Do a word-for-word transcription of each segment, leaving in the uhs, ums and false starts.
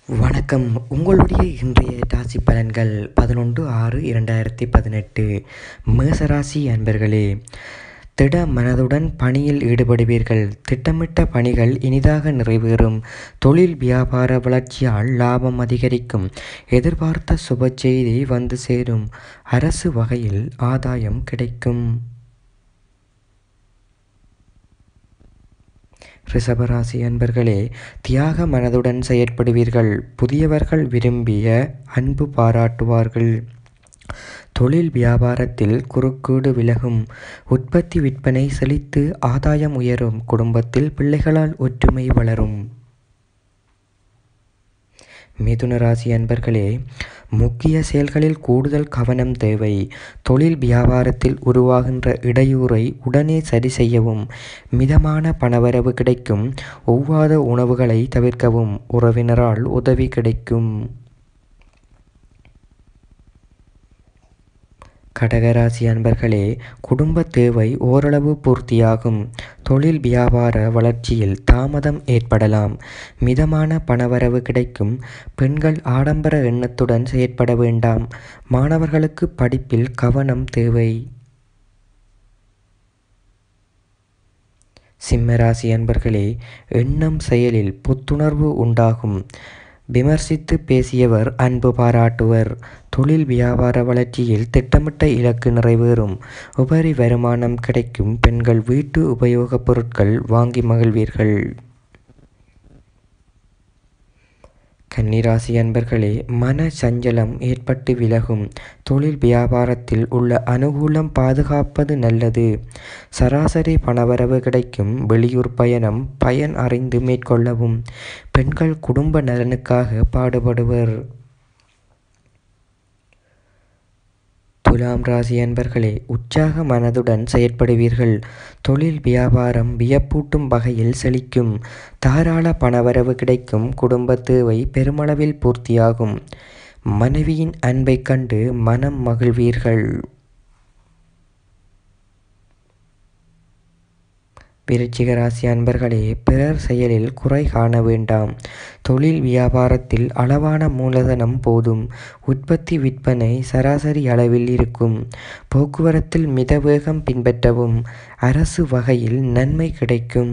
வணக்கம். உங்களுடைய இன்றைய ராசி பலன்கள் பதினொன்று ஆறு இரண்டாயிரத்தி பதினெட்டு. மேசராசி அன்பர்களே, திட மனதுடன் பணியில் ஈடுபடுவீர்கள். திட்டமிட்ட பணிகள் இனிதாக நிறைவேறும். தொழில் வியாபார வளர்ச்சியால் லாபம் அதிகரிக்கும். எதிர்பார்த்த சுப செய்தி வந்து சேரும். அரசு வகையில் ஆதாயம் கிடைக்கும். ரிஷபராசி அன்பர்களே, தியாக மனதுடன் செயற்படுவீர்கள். புதியவர்கள் விரும்பிய அன்பு பாராட்டுவார்கள். தொழில் வியாபாரத்தில் குறுக்கீடு விலகும். உற்பத்தி விற்பனை செழித்து ஆதாயம் உயரும். குடும்பத்தில் பிள்ளைகளால் ஒற்றுமை வளரும். மிதுன ராசி அன்பர்களே, முக்கிய செயல்களில் கூடுதல் கவனம் தேவை. தொழில் வியாபாரத்தில் உருவாகின்ற இடையூறை உடனே சரி செய்யவும். மிதமான பணவரவு கிடைக்கும். ஒவ்வாத உணவுகளை தவிர்க்கவும். உறவினரால் உதவி கிடைக்கும். கடகராசி அன்பர்களே, குடும்ப தேவை ஓரளவு பூர்த்தியாகும். தொழில் வியாபார வளர்ச்சியில் தாமதம் ஏற்படலாம். மிதமான பணவரவு கிடைக்கும். பெண்கள் ஆடம்பர எண்ணத்துடன் செயற்பட வேண்டாம். மாணவர்களுக்கு படிப்பில் கவனம் தேவை. சிம்மராசி அன்பர்களே, எண்ணம் செயலில் புத்துணர்வு உண்டாகும். விமர்சித்து பேசியவர் அன்பு பாராட்டுவர். தொழில் வியாபார வளர்ச்சியில் திட்டமிட்ட இலக்கு நிறைவேறும். உபரி வருமானம் கிடைக்கும். பெண்கள் வீட்டு உபயோகப் பொருட்கள் வாங்கி மகிழ்வீர்கள். கன்னிராசி அன்பர்களே, மன சஞ்சலம் ஏற்பட்டு விலகும். தொழில் வியாபாரத்தில் உள்ள அனுகூலம் பாதுகாப்பது நல்லது. சராசரி பணவரவு கிடைக்கும். வெளியூர் பயணம் பயன் அறிந்து மேற்கொள்ளவும். பெண்கள் குடும்ப நலனுக்காக பாடுபடுவர். துலாம் ராசி அன்பர்களே, உற்சாக மனதுடன் செயற்படுவீர்கள். தொழில் வியாபாரம் வியப்பூட்டும் வகையில் செழிக்கும். தாராள பணவரவு கிடைக்கும். குடும்ப தேவை பெருமளவில் பூர்த்தியாகும். மனைவியின் அன்பை கண்டு மனம் மகிழ்வீர்கள். விருச்சிக ராசி அன்பர்களே, பிறர் செயலில் குறை காண வேண்டாம். தொழில் வியாபாரத்தில் அளவான மூலதனம் போதும். உற்பத்தி விற்பனை சராசரி அளவில் இருக்கும். போக்குவரத்தில் மிதவேகம் பின்பற்றவும். அரசு வகையில் நன்மை கிடைக்கும்.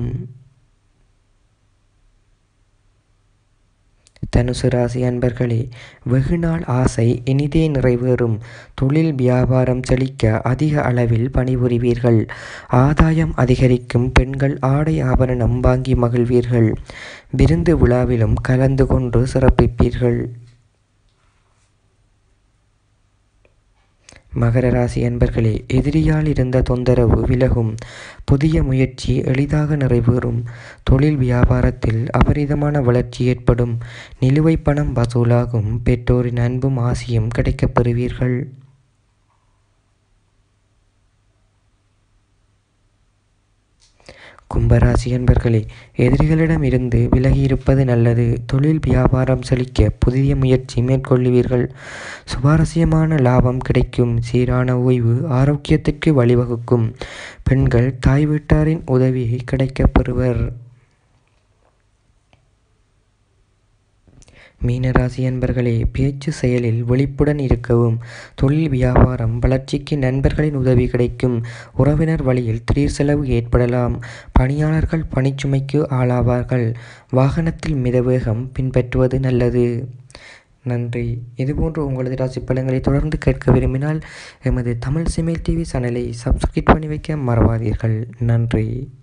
தனுசு ராசி அன்பர்களே, வெகுநாள் ஆசை இனிதே நிறைவேறும். தொழில் வியாபாரம் செழிக்க அதிக அளவில் பணிபுரிவீர்கள். ஆதாயம் அதிகரிக்கும். பெண்கள் ஆடை ஆபரணம் வாங்கி மகிழ்வீர்கள். விருந்து விழாவிலும் கலந்து கொண்டு சிறப்பிப்பீர்கள். மகர ராசி அன்பர்களே, எதிரியால் இருந்த தொந்தரவு விலகும். புதிய முயற்சி எளிதாக நிறைவேறும். தொழில் வியாபாரத்தில் அபரிதமான வளர்ச்சி ஏற்படும். நிலுவைப் பணம் வசூலாகும். பெற்றோரின் அன்பும் ஆசியும் கிடைக்கப் பெறுவீர்கள். கும்பராசி அன்பர்களே, எதிரிகளிடம் இருந்து விலகி இருப்பது நல்லது. தொழில் வியாபாரம் செழிக்க புதிய முயற்சி மேற்கொள்ளுவீர்கள். சுவாரஸ்யமான லாபம் கிடைக்கும். சீரான ஓய்வு ஆரோக்கியத்திற்கு வழிவகுக்கும். பெண்கள் தாய் வீட்டாரின் உதவியை கிடைக்கப் பெறுவர். மீனராசி அன்பர்களே, பேச்சு செயலில் விழிப்புடன் இருக்கவும். தொழில் வியாபாரம் வளர்ச்சிக்கு நண்பர்களின் உதவி கிடைக்கும். உறவினர் வழியில் திடீர் செலவு ஏற்படலாம். பணியாளர்கள் பணிச்சுமைக்கு ஆளாவார்கள். வாகனத்தில் மிதவேகம் பின்பற்றுவது நல்லது. நன்றி. இதுபோன்று உங்களது ராசி பலன்களை தொடர்ந்து கேட்க விரும்பினால் எமது தமிழ் சிமெயில் டிவி சேனலை சப்ஸ்கிரைப் பண்ணி வைக்க மறவாதீர்கள். நன்றி.